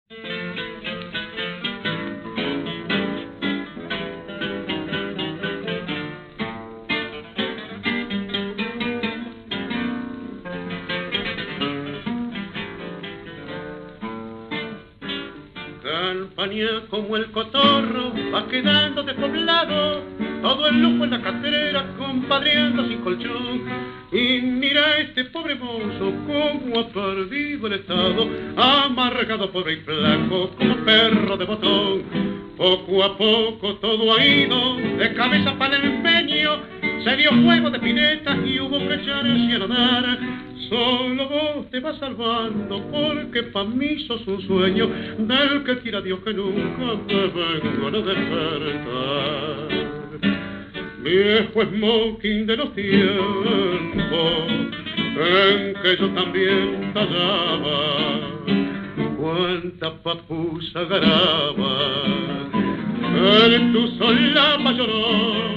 Campaña como el cotorro va quedando despoblado, todo el lujo en la catrera compadreando sin colchón. Y mira este pobre mozo como ha perdido el estado, amargado pobre y flaco como perro de botón. Poco a poco todo ha ido de cabeza para el empeño, se dio juego de pinetas y hubo que echarse a nadar. Solo vos te vas salvando porque pa' mí sos un sueño del que quiera Dios que nunca te vengan a despertar. Viejo smoking de los tiempos en que yo también tallaba, cuánta papusa garaba en tu solapa lloró,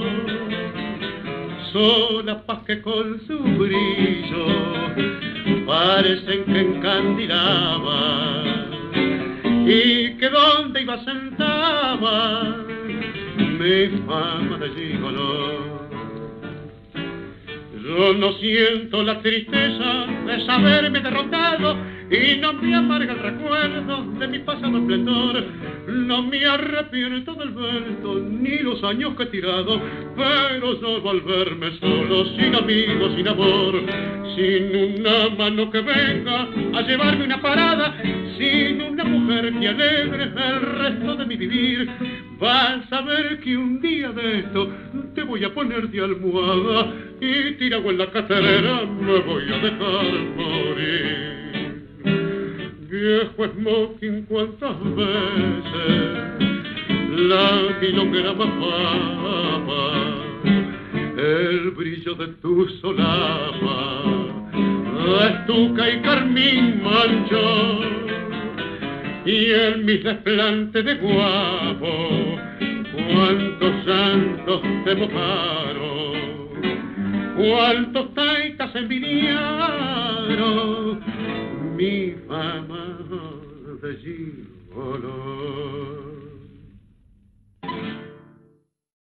sola paz que con su brillo parecen que encandilaba, y que donde iba sentaba mi fama de gigoló. Yo no siento la tristeza de saberme derrotado y no me amarga el recuerdo de mi pasado esplendor. No me arrepiento del vento ni los años que he tirado, pero yo volverme solo, sin amigos, sin amor, sin una mano que venga a llevarme una parada, sin una mujer que alegre el resto de mi vivir. Vas a ver que un día de esto te voy a poner de almohada y tirado en la catrera me voy a dejar morir. Viejo smoking, cuántas veces la milonguera bajaba, el brillo de tu solapa, estuca y carmín manchó, y en mis desplantes de guapo, cuántos santos te mojaron, cuántos taitas envidiaron mi fama de gigoló.